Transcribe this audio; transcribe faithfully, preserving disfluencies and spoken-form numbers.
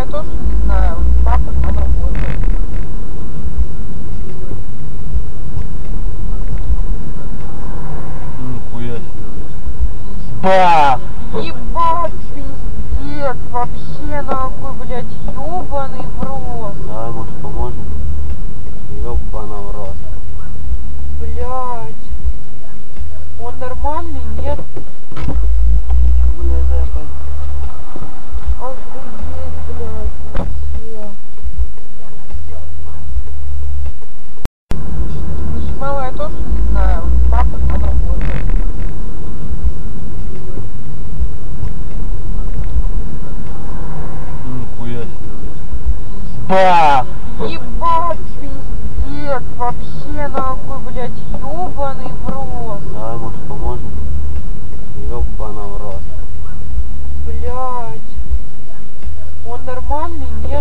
тоже не знаю. Папа там работает. Нихуя себе. Бах! Ебать, пиздец, вообще нахуй, блядь, ёбаный в рот. Давай, может, поможем? Ёбана в рот. Блядь. Он нормальный, нет? Блядь, дай пойду. Охуеть, блядь, вообще. Мало я тоже не знаю. Папа там работает. Нихуя себе. Бах! Ебать, пиздец, вообще нахуй, блядь, ёбаный в рот. Давай, может, поможем? Ёбана в рот. Блядь. Он нормальный, нет?